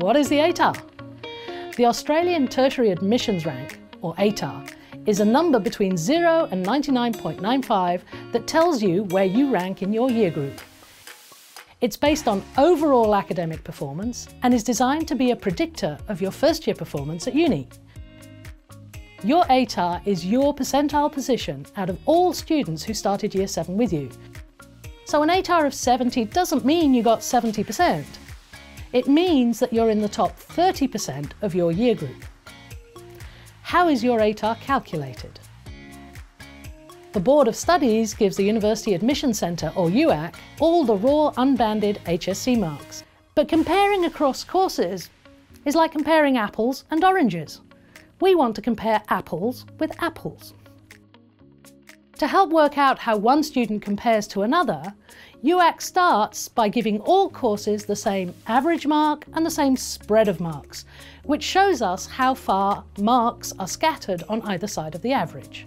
what is the ATAR? The Australian Tertiary Admissions Rank, or ATAR, is a number between 0 and 99.95 that tells you where you rank in your year group. It's based on overall academic performance and is designed to be a predictor of your first-year performance at uni. Your ATAR is your percentile position out of all students who started Year 7 with you. So an ATAR of 70 doesn't mean you got 70%. It means that you're in the top 30% of your year group. How is your ATAR calculated? The Board of Studies gives the University Admission Centre, or UAC, all the raw unbanded HSC marks. But comparing across courses is like comparing apples and oranges. We want to compare apples with apples. To help work out how one student compares to another, UAC starts by giving all courses the same average mark and the same spread of marks, which shows us how far marks are scattered on either side of the average.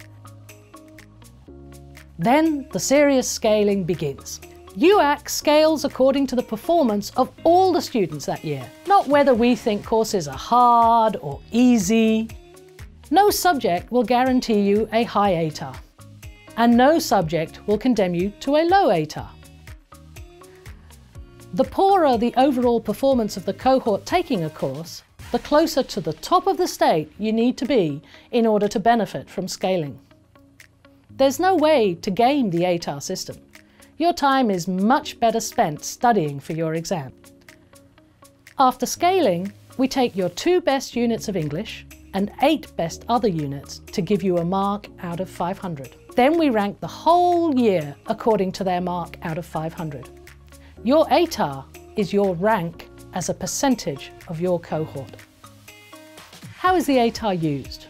Then the serious scaling begins. UAC scales according to the performance of all the students that year, not whether we think courses are hard or easy. No subject will guarantee you a high ATAR, and no subject will condemn you to a low ATAR. The poorer the overall performance of the cohort taking a course, the closer to the top of the state you need to be in order to benefit from scaling. There's no way to game the ATAR system. Your time is much better spent studying for your exam. After scaling, we take your 2 best units of English and 8 best other units to give you a mark out of 500. Then we rank the whole year according to their mark out of 500. Your ATAR is your rank as a percentage of your cohort. How is the ATAR used?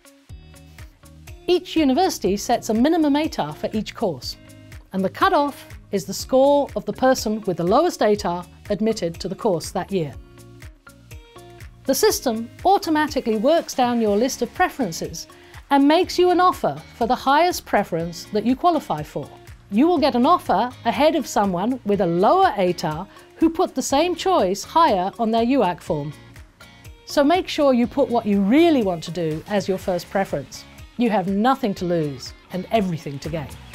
Each university sets a minimum ATAR for each course, and the cutoff is the score of the person with the lowest ATAR admitted to the course that year. The system automatically works down your list of preferences and makes you an offer for the highest preference that you qualify for. You will get an offer ahead of someone with a lower ATAR who put the same choice higher on their UAC form. So make sure you put what you really want to do as your first preference. You have nothing to lose and everything to gain.